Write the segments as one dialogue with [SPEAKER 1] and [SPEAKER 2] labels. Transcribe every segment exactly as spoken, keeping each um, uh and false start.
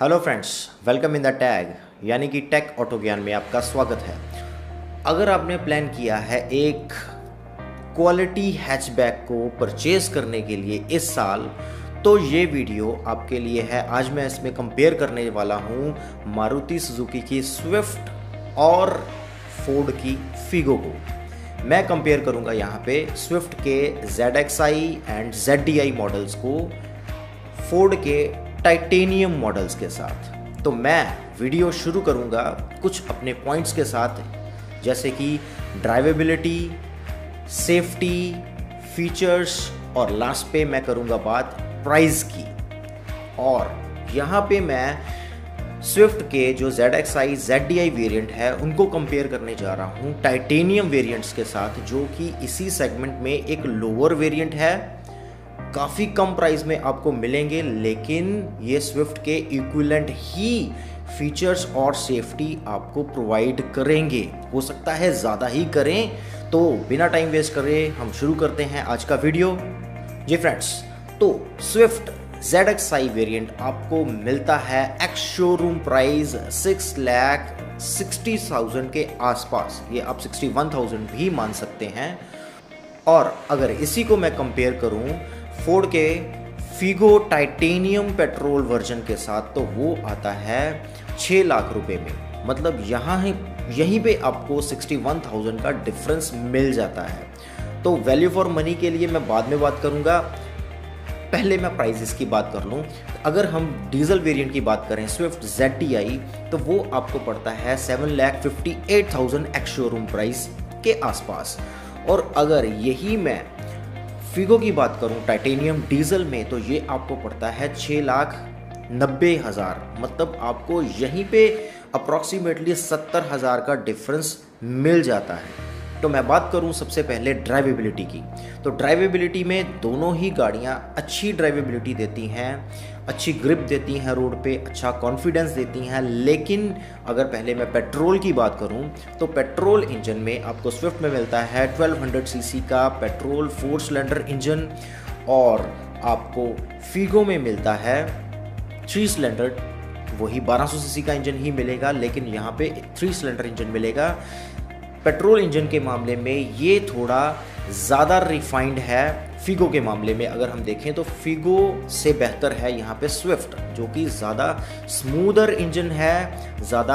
[SPEAKER 1] Hello friends, welcome in the tag यानी कि take auto ज्ञान में आपका स्वागत है। अगर आपने प्लान किया है एक क्वालिटी हैचबैक को परचेज करने के लिए इस साल, तो ये वीडियो आपके लिए है। आज मैं इसमें कंपेयर करने वाला हूँ मारुति सुजुकी की स्विफ्ट और फोर्ड की फिगो को। मैं कंपेयर करूँगा यहाँ पे स्विफ्ट के Z X I and Z D I models को फोर्ड के टाइटेनियम मॉडल्स के साथ। तो मैं वीडियो शुरू करूंगा कुछ अपने पॉइंट्स के साथ, जैसे कि ड्राइवेबिलिटी, सेफ्टी, फीचर्स और लास्ट पे मैं करूंगा बात प्राइस की। और यहाँ पे मैं स्विफ्ट के जो Z X I Z D I variant है उनको कंपेयर करने जा रहा हूँ टाइटेनियम वेरियंट्स के साथ, जो कि इसी सेगमेंट में एक लोअर वेरियंट है। काफ़ी कम प्राइस में आपको मिलेंगे, लेकिन ये स्विफ्ट के इक्विवेलेंट ही फीचर्स और सेफ्टी आपको प्रोवाइड करेंगे। हो सकता है ज़्यादा ही करें। तो बिना टाइम वेस्ट करे हम शुरू करते हैं आज का वीडियो। जी फ्रेंड्स, तो Swift Z X I variant आपको मिलता है ex showroom price six lakh sixty thousand के आसपास। ये आप सिक्सटी वन थाउजेंड भी मान सकते हैं। और अगर इसी को मैं कंपेयर करूं फोर्ड के फिगो टाइटेनियम पेट्रोल वर्जन के साथ, तो वो आता है छः लाख रुपए में। मतलब यहाँ है यहीं पे आपको सिक्सटी वन थाउजेंड का डिफरेंस मिल जाता है। तो वैल्यू फॉर मनी के लिए मैं बाद में बात करूँगा, पहले मैं प्राइसेस की बात कर लूँ। अगर हम डीजल वेरिएंट की बात करें स्विफ्ट जेड डी आई, तो वो आपको पड़ता है seven lakh fifty eight thousand ex showroom price के आसपास। और अगर यही मैं फिगो की बात करूं टाइटेनियम डीजल में, तो ये आपको पड़ता है छः लाख नब्बे हज़ार। मतलब आपको यहीं पे अप्रॉक्सीमेटली सत्तर हज़ार का डिफरेंस मिल जाता है। तो मैं बात करूं सबसे पहले ड्राइवेबिलिटी की, तो ड्राइवेबिलिटी में दोनों ही गाड़ियां अच्छी ड्राइवेबिलिटी देती हैं, अच्छी ग्रिप देती हैं रोड पे, अच्छा कॉन्फिडेंस देती हैं। लेकिन अगर पहले मैं पेट्रोल की बात करूं, तो पेट्रोल इंजन में आपको स्विफ्ट में मिलता है ट्वेल्व हंड्रेड सीसी का पेट्रोल फोर सिलेंडर इंजन, और आपको फिगो में मिलता है थ्री सिलेंडर, वही बारह सौ सीसी का इंजन ही मिलेगा, लेकिन यहाँ पे थ्री सिलेंडर इंजन मिलेगा। पेट्रोल इंजन के मामले में ये थोड़ा ज़्यादा रिफाइंड है फिगो के मामले में। अगर हम देखें तो फिगो से बेहतर है यहाँ पे स्विफ्ट, जो कि ज़्यादा स्मूदर इंजन है, ज़्यादा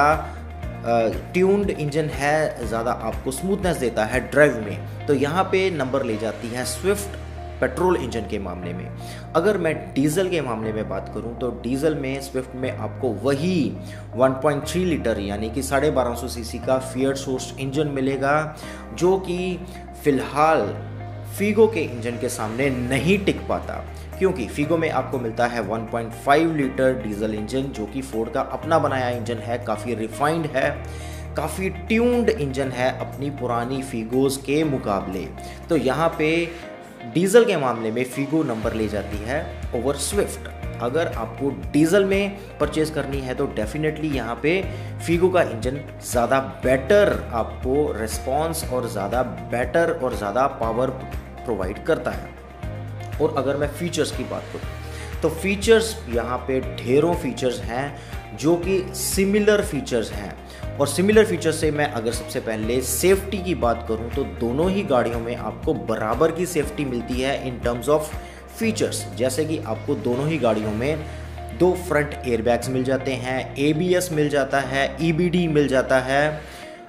[SPEAKER 1] ट्यून्ड इंजन है, ज़्यादा आपको स्मूथनेस देता है ड्राइव में। तो यहाँ पे नंबर ले जाती है स्विफ्ट पेट्रोल इंजन के मामले में। अगर मैं डीजल के मामले में बात करूं, तो डीजल में स्विफ्ट में आपको वही वन पॉइंट थ्री लीटर यानी कि साढ़े बारह सौ सीसी का फिएट सोर्स इंजन मिलेगा, जो कि फिलहाल फिगो के इंजन के सामने नहीं टिक पाता, क्योंकि फिगो में आपको मिलता है one point five litre diesel engine, जो कि फोर्ड का अपना बनाया इंजन है, काफ़ी रिफाइंड है, काफ़ी ट्यून्ड इंजन है अपनी पुरानी फिगोज के मुकाबले। तो यहाँ पे डीजल के मामले में फिगो नंबर ले जाती है ओवर स्विफ्ट। अगर आपको डीजल में परचेज करनी है तो डेफिनेटली यहाँ पे फिगो का इंजन ज़्यादा बेटर आपको रिस्पॉन्स और ज़्यादा बेटर और ज़्यादा पावर प्रोवाइड करता है। और अगर मैं फीचर्स की बात करूँ, तो फीचर्स यहाँ पे ढेरों फीचर्स हैं जो कि सिमिलर फीचर्स हैं। और सिमिलर फीचर्स से मैं अगर सबसे पहले सेफ्टी की बात करूं, तो दोनों ही गाड़ियों में आपको बराबर की सेफ्टी मिलती है इन टर्म्स ऑफ फीचर्स। जैसे कि आपको दोनों ही गाड़ियों में दो फ्रंट एयरबैग्स मिल जाते हैं, ए बी एस मिल जाता है, ई बी डी मिल जाता है।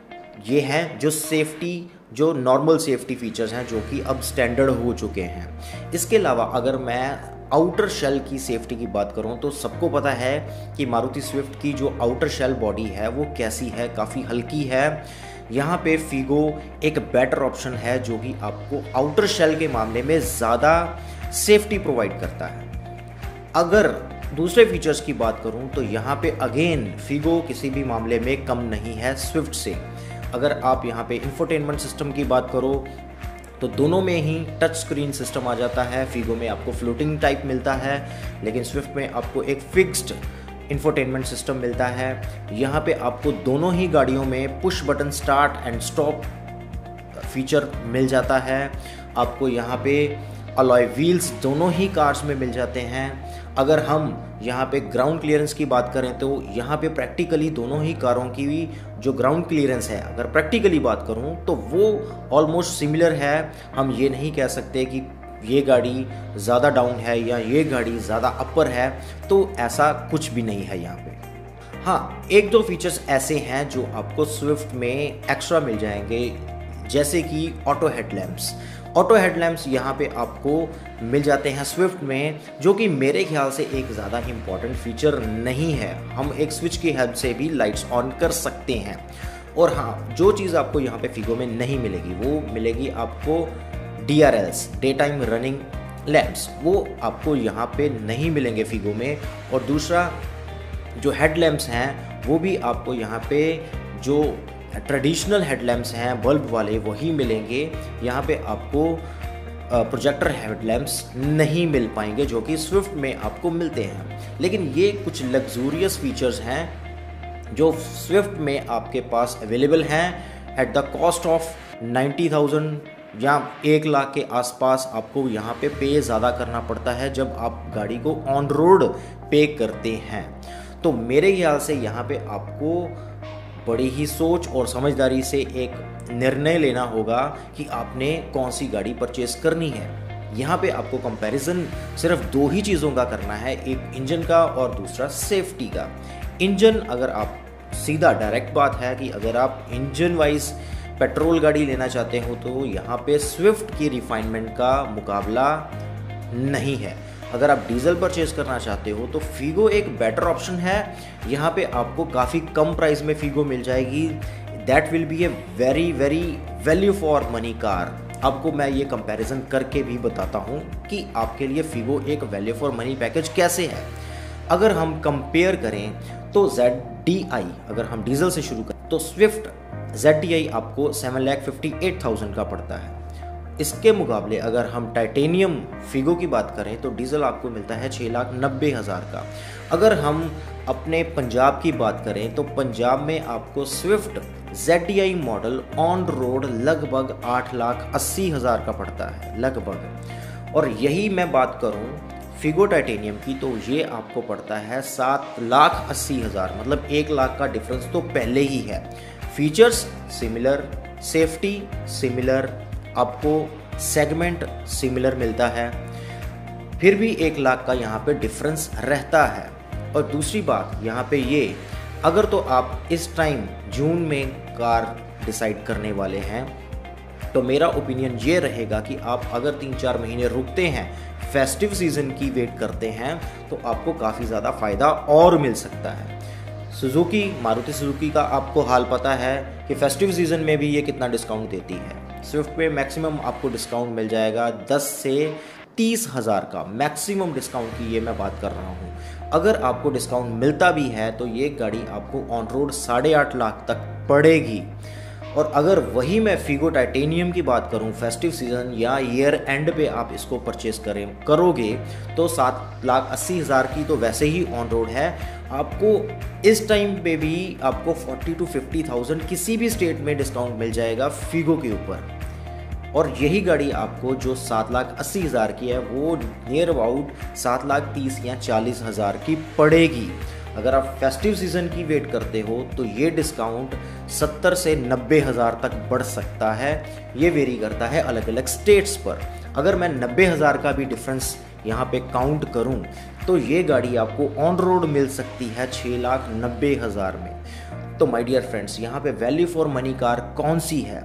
[SPEAKER 1] ये हैं जो सेफ्टी, जो नॉर्मल सेफ्टी फीचर्स हैं, जो कि अब स्टैंडर्ड हो चुके हैं। इसके अलावा अगर मैं आउटर शेल की सेफ्टी की बात करूं, तो सबको पता है कि मारुति स्विफ्ट की जो आउटर शेल बॉडी है वो कैसी है, काफ़ी हल्की है। यहाँ पे फिगो एक बेटर ऑप्शन है, जो कि आपको आउटर शेल के मामले में ज़्यादा सेफ्टी प्रोवाइड करता है। अगर दूसरे फीचर्स की बात करूं, तो यहाँ पे अगेन फिगो किसी भी मामले में कम नहीं है स्विफ्ट से। अगर आप यहाँ पे इंफोटेनमेंट सिस्टम की बात करो, तो दोनों में ही टच स्क्रीन सिस्टम आ जाता है। फिगो में आपको फ्लोटिंग टाइप मिलता है, लेकिन स्विफ्ट में आपको एक फिक्स्ड इंफोटेनमेंट सिस्टम मिलता है। यहाँ पे आपको दोनों ही गाड़ियों में push button start and stop feature मिल जाता है। आपको यहाँ पे अलॉय व्हील्स दोनों ही कार्स में मिल जाते हैं। अगर हम यहाँ पे ग्राउंड क्लियरेंस की बात करें तो यहाँ पे प्रैक्टिकली दोनों ही कारों की भी जो ग्राउंड क्लियरेंस है, अगर प्रैक्टिकली बात करूँ तो वो ऑलमोस्ट सिमिलर है। हम ये नहीं कह सकते कि ये गाड़ी ज़्यादा डाउन है या ये गाड़ी ज़्यादा अपर है, तो ऐसा कुछ भी नहीं है यहाँ पे। हाँ, एक दो फीचर्स ऐसे हैं जो आपको स्विफ्ट में एक्स्ट्रा मिल जाएंगे, जैसे कि ऑटो हेडलैम्प्स। ऑटो हेडलैम्प्स यहाँ पे आपको मिल जाते हैं स्विफ्ट में, जो कि मेरे ख्याल से एक ज़्यादा इम्पॉर्टेंट फीचर नहीं है। हम एक स्विच की हेल्प से भी लाइट्स ऑन कर सकते हैं। और हाँ, जो चीज़ आपको यहाँ पे फिगो में नहीं मिलेगी वो मिलेगी आपको D R Ls, day time running lamps, वो आपको यहाँ पे नहीं मिलेंगे फिगो में। और दूसरा जो हेडलैम्प्स हैं वो भी आपको यहाँ पे जो ट्रेडिशनल हेडलैम्प्स हैं बल्ब वाले वही मिलेंगे। यहाँ पे आपको प्रोजेक्टर हेडलैम्प्स नहीं मिल पाएंगे जो कि स्विफ्ट में आपको मिलते हैं। लेकिन ये कुछ लग्जूरियस फीचर्स हैं जो स्विफ्ट में आपके पास अवेलेबल हैं at the cost of ninety thousand या एक लाख के आसपास। आपको यहाँ पे पे ज़्यादा करना पड़ता है जब आप गाड़ी को ऑन रोड पे करते हैं। तो मेरे ख्याल से यहाँ पे आपको बड़ी ही सोच और समझदारी से एक निर्णय लेना होगा कि आपने कौन सी गाड़ी परचेस करनी है। यहाँ पे आपको कंपैरिजन सिर्फ दो ही चीज़ों का करना है, एक इंजन का और दूसरा सेफ्टी का। इंजन, अगर आप सीधा डायरेक्ट बात है कि अगर आप इंजन वाइज पेट्रोल गाड़ी लेना चाहते हो तो यहाँ पे स्विफ्ट की रिफाइनमेंट का मुकाबला नहीं है। अगर आप डीजल परचेज करना चाहते हो तो फिगो एक बेटर ऑप्शन है। यहाँ पे आपको काफ़ी कम प्राइस में फिगो मिल जाएगी। That will be a very very value for money car. आपको मैं ये कंपैरिजन करके भी बताता हूँ कि आपके लिए फिगो एक वैल्यू फॉर मनी पैकेज कैसे है। अगर हम कंपेयर करें तो जेड डी आई, अगर हम डीजल से शुरू करें तो स्विफ्ट जेड डी आई आपको seven lakh fifty eight thousand का पड़ता है। इसके मुकाबले अगर हम टाइटेनियम फिगो की बात करें तो डीजल आपको मिलता है छः लाख नब्बे हज़ार का। अगर हम अपने पंजाब की बात करें तो पंजाब में आपको Swift Z D I model on road लगभग आठ लाख अस्सी हज़ार का पड़ता है लगभग। और यही मैं बात करूं फिगो टाइटेनियम की तो ये आपको पड़ता है सात लाख अस्सी हज़ार, मतलब एक लाख का डिफरेंस तो पहले ही है। फीचर्स सिमिलर, सेफ्टी सिमिलर, आपको सेगमेंट सिमिलर मिलता है, फिर भी एक लाख का यहाँ पे डिफरेंस रहता है। और दूसरी बात यहाँ पे ये, अगर तो आप इस टाइम जून में कार डिसाइड करने वाले हैं तो मेरा ओपिनियन ये रहेगा कि आप अगर तीन चार महीने रुकते हैं, फेस्टिव सीज़न की वेट करते हैं, तो आपको काफ़ी ज़्यादा फ़ायदा और मिल सकता है। सुजुकी, मारुति सुजुकी का आपको हाल पता है कि फेस्टिव सीज़न में भी ये कितना डिस्काउंट देती है। स्विफ्ट पे मैक्सिमम आपको डिस्काउंट मिल जाएगा दस से तीस हज़ार का, मैक्सिमम डिस्काउंट की ये मैं बात कर रहा हूँ। अगर आपको डिस्काउंट मिलता भी है तो ये गाड़ी आपको ऑन रोड साढ़े आठ लाख तक पड़ेगी। और अगर वही मैं फिगो टाइटेनियम की बात करूं, फेस्टिव सीजन या ईयर एंड पे आप इसको परचेस करें करोगे तो सात लाख अस्सी हज़ार की तो वैसे ही ऑन रोड है। आपको इस टाइम पे भी आपको फोर्टी टू फिफ्टी थाउजेंड किसी भी स्टेट में डिस्काउंट मिल जाएगा फिगो के ऊपर। और यही गाड़ी आपको जो सात लाख अस्सी हज़ार की है वो नियर अबाउट सात लाख तीस या चालीस हज़ार की पड़ेगी। अगर आप फेस्टिव सीज़न की वेट करते हो तो ये डिस्काउंट सत्तर से नब्बे हज़ार तक बढ़ सकता है। ये वेरी करता है अलग अलग स्टेट्स पर। अगर मैं नब्बे हज़ार का भी डिफरेंस यहाँ पे काउंट करूँ तो ये गाड़ी आपको ऑन रोड मिल सकती है छः लाख नब्बे हज़ार में। तो माय डियर फ्रेंड्स, यहाँ पे वैल्यू फॉर मनी कार कौन सी है?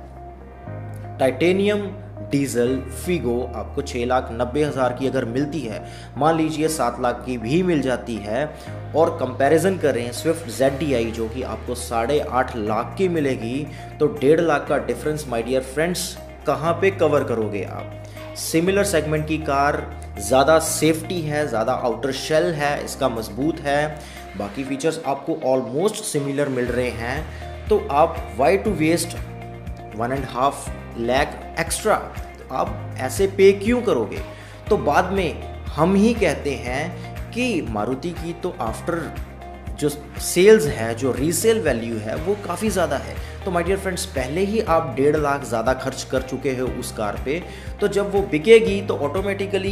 [SPEAKER 1] टाइटेनियम डीजल फिगो आपको छः लाख नब्बे हज़ार की अगर मिलती है, मान लीजिए सात लाख की भी मिल जाती है, और कंपैरिजन करें स्विफ्ट जेड डी आई जो कि आपको साढ़े आठ लाख की मिलेगी, तो डेढ़ लाख का डिफरेंस माय डियर फ्रेंड्स कहाँ पे कवर करोगे आप? सिमिलर सेगमेंट की कार, ज़्यादा सेफ्टी है, ज़्यादा आउटर शेल है, इसका मजबूत है, बाकी फीचर्स आपको ऑलमोस्ट सिमिलर मिल रहे हैं, तो आप why to waste one and half lakh extra? आप ऐसे पे क्यों करोगे? तो बाद में हम ही कहते हैं कि मारुति की तो आफ्टर जो सेल्स है, जो रीसेल वैल्यू है वो काफ़ी ज़्यादा है। तो माय डियर फ्रेंड्स, पहले ही आप डेढ़ लाख ज़्यादा खर्च कर चुके हो उस कार पे, तो जब वो बिकेगी तो ऑटोमेटिकली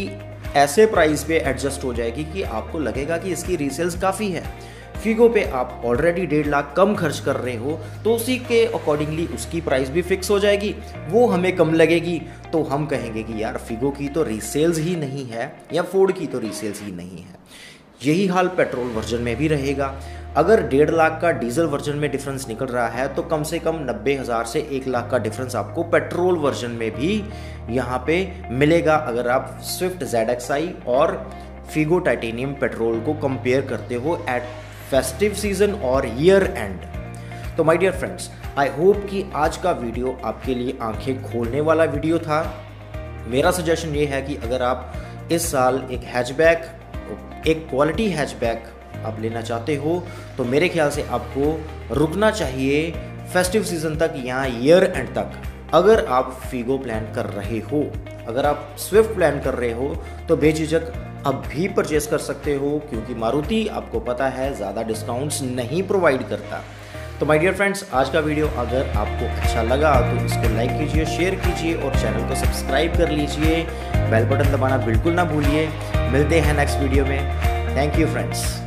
[SPEAKER 1] ऐसे प्राइस पे एडजस्ट हो जाएगी कि आपको लगेगा कि इसकी रीसेल्स काफ़ी है। फिगो पे आप ऑलरेडी डेढ़ लाख कम खर्च कर रहे हो तो उसी के अकॉर्डिंगली उसकी प्राइस भी फिक्स हो जाएगी, वो हमें कम लगेगी, तो हम कहेंगे कि यार फिगो की तो रीसेल्स ही नहीं है या फोर्ड की तो रीसेल्स ही नहीं है। यही हाल पेट्रोल वर्जन में भी रहेगा। अगर डेढ़ लाख का डीजल वर्जन में डिफरेंस निकल रहा है तो कम से कम नब्बे हज़ार से एक लाख का डिफरेंस आपको पेट्रोल वर्जन में भी यहाँ पे मिलेगा, अगर आप स्विफ्ट ज़ेड एक्स आई और फिगो टाइटेनियम पेट्रोल को कंपेयर करते हो एट फेस्टिव सीजन और ईयर एंड। तो my dear friends, I hope कि आज का वीडियो आपके लिए आंखें खोलने वाला वीडियो था। मेरा सजेशन ये है कि अगर आप इस साल एक हैचबैक, एक क्वालिटी हैचबैक आप लेना चाहते हो तो मेरे ख्याल से आपको रुकना चाहिए फेस्टिव सीजन तक या ईयर एंड तक। अगर आप फिगो प्लान कर रहे हो, अगर आप स्विफ्ट प्लान कर रहे हो तो बेझिझक अब भी परचेस कर सकते हो, क्योंकि मारुति आपको पता है ज़्यादा डिस्काउंट्स नहीं प्रोवाइड करता। तो माय डियर फ्रेंड्स, आज का वीडियो अगर आपको अच्छा लगा तो इसको लाइक कीजिए, शेयर कीजिए और चैनल को सब्सक्राइब कर लीजिए। बेल बटन दबाना बिल्कुल ना भूलिए। मिलते हैं नेक्स्ट वीडियो में। Thank you friends.